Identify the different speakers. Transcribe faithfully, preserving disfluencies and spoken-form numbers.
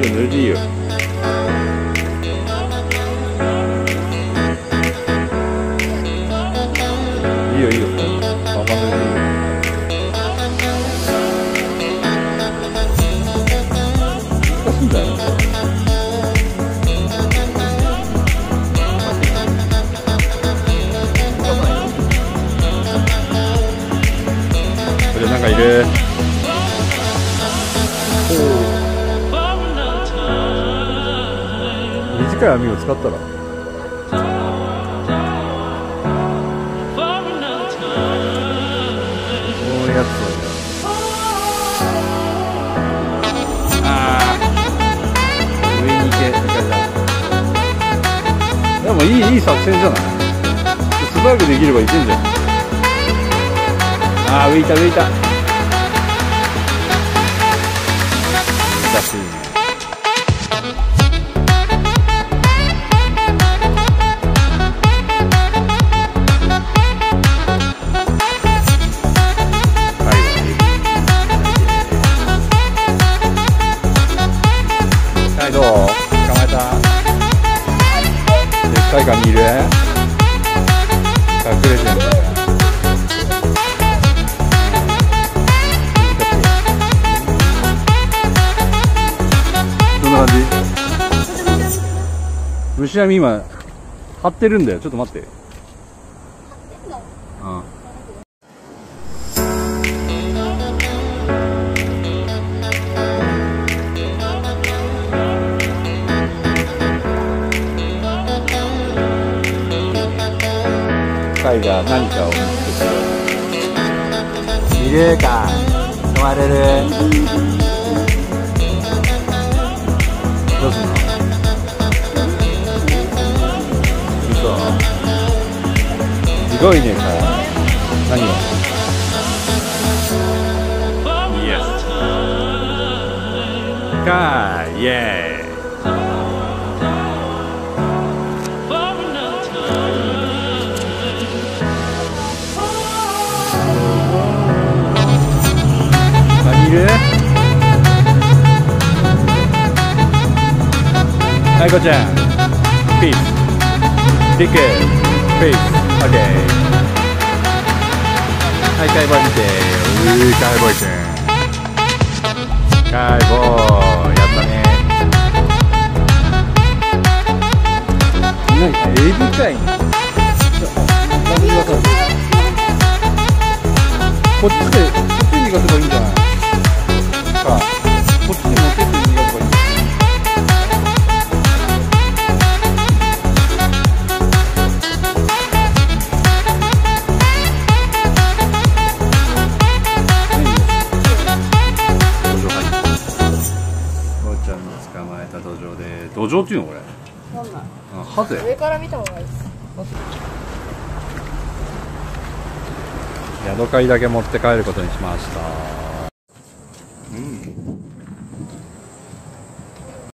Speaker 1: て濡れていいよ。いいよいいよ、バンバン濡れていいよ。難しいんだよ。これなんかいる。短い網を使ったらこういうやつだよ。あー、上に行け、行かれた。でもいいいい作戦じゃない。スバイクできればいけんじゃん。あー、浮いた浮いた。難しい。どう？捕まえた。でっかいカニいる？隠れてんだよ。どんな感じ？虫網今張ってるんだよ。ちょっと待って。うん。貝が何かを見つけているか。止まれる。どうすんの？嘘。すごいね、さ。何を？イエス。貝、イエーイ。いる？はい、こちゃん。ピース。リク。ピース。オッケー。はい、カイボーイ見て。うー、カイボーイくん。カイボーイ。やったね。何？エビかいね。こっちで、こっちに逃がせばいいんじゃない？こっちに持ってって逃がせばいい。土壌入って。こうちゃんの捕まえた土壌で、土壌っていうのこれ？なんない。あ、ハゼ。上から見た方がいいです。ヤドカリだけ持って帰ることにしました。うん。